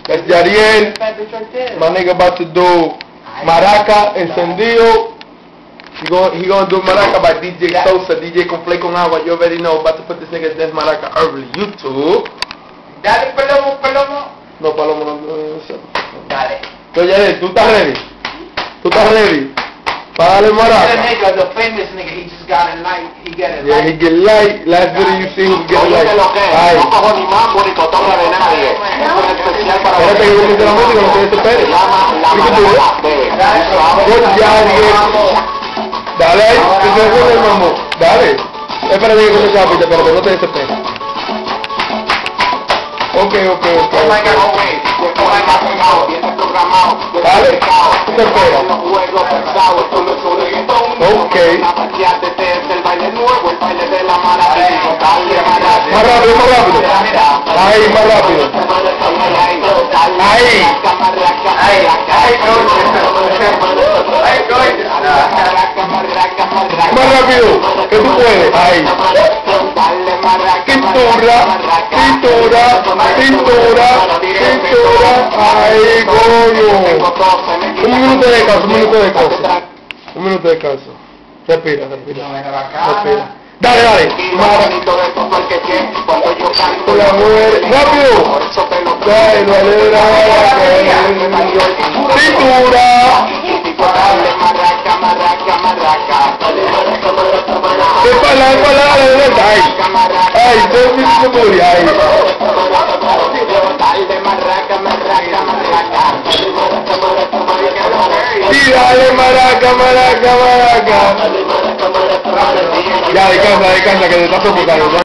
That's Yariel. My nigga about to do Maraca encendido. He gonna do Maraca by DJ Sosa, DJ con Play con Agua. You already know. About to put this nigga Dance Maraca early. YouTube. Dale, Palomo. No, Palomo no. Dale. So Yariel, ¿tú estás ready? ¿Tú estás ready? Para darle Maraca. That nigga, the famous nigga, he just got a light. He get it. Yeah, he get light. Last video you see him get light. Ay. No cojo ni mambo ni cotorra de nadie. Esto es especial para Espérate que comience la música, no se desespere. Se llama La Maraca Good Yariel. Dale ahí, que se fue el mambo. Dale. Espérate que comience la pista, espérate, no te desesperes. Ok. Dale, te espera. Ok. Más rápido. Ahí, más rápido. Ahí. Más rápido, que tú puedes. Ahí. Cintura. Ahí, coño. Un minuto de descanso. Respira. Dale. La mujer. Rápido. Cintura. Espalda, ahí, 2 minutos por ahí. Y dale Maraca. Ya, descansa, que te estás sofocando.